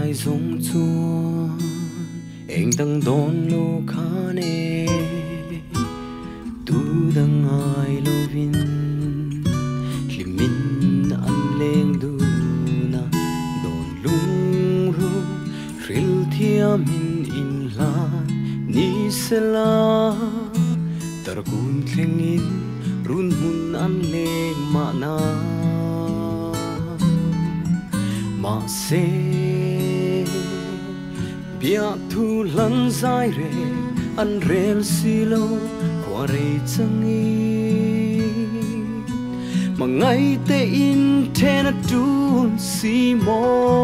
lai dung chuan eng dang don lo khane tu dang ai lovin limin an leng du na don lung ru ril thiamin in lan ni sela tar kun thlengin run mun an le ma na ma se bia thu lan zai re an rel silo qua re changi mà ngay te in thena tun si mo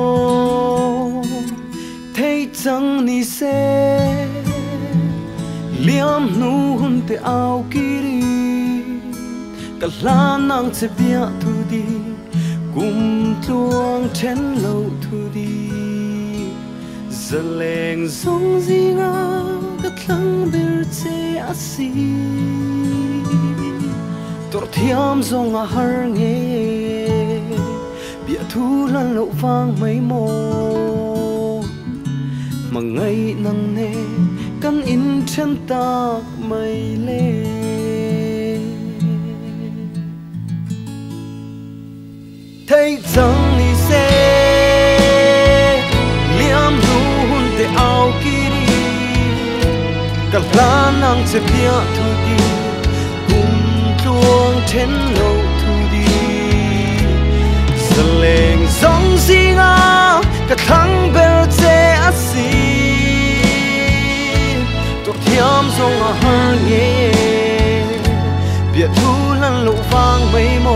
thấy chẳng ni se liam nu hun te ao kiri cả la nang che bia thu di kum tuang chen lo thu di giờ leng song zinga các thăng bir che asi tor thiam zong a har nge bia thu lan lo vang mai mo mà ngay nang ne kan in chen tak mai le thấy rằng ni se liam nu hun te ao kiri cả la nang che bia thu di kum tuang chen lo thu di saleng song zinga cả thang bel che asi tor thiam zong a har nge bia thu lan lo vang mai mo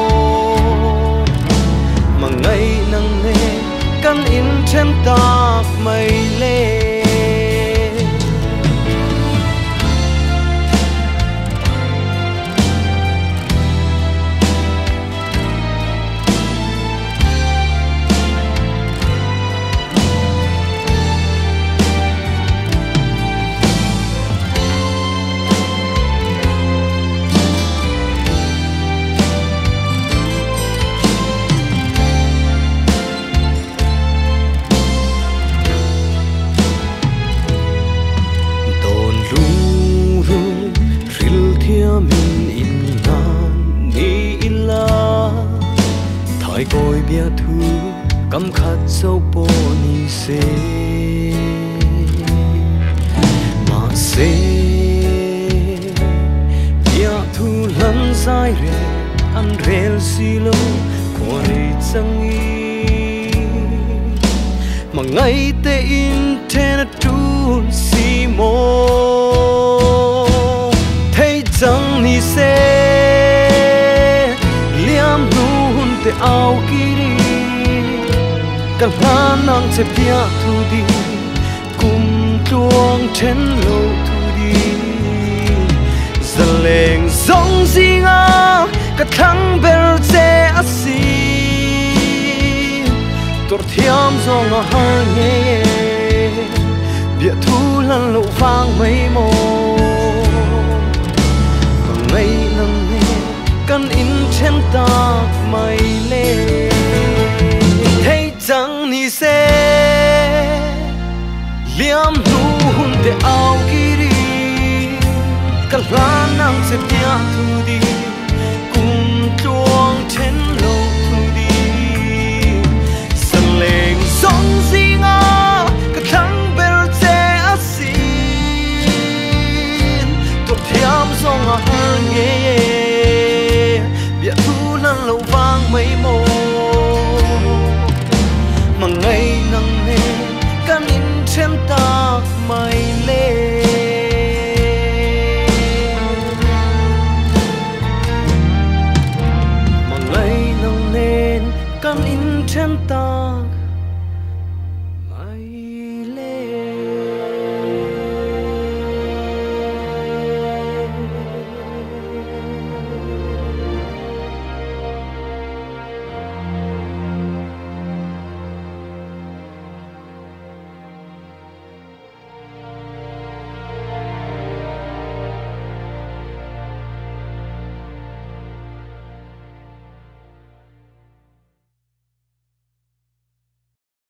mà ngay nang ne kan in chen tak mai le min in lan ni ila thai koi bia thu kam khat so po ni se ma se bia thu lan sai re an rel silo khoi changi mà ngay te in thena tu si mo chẳng ni se liam nu hun te ao kiri cả la nang che pia thu di kum tuang chen lo thu di zaleng zong zinga cả thang bel che asi tor thiam zong a har nge bia thu lan lo vang mai mo ngay nang ne kan in chen tak mai le thấy chẳng ni se liam nu hun te ao kiri cả la nang che pia thu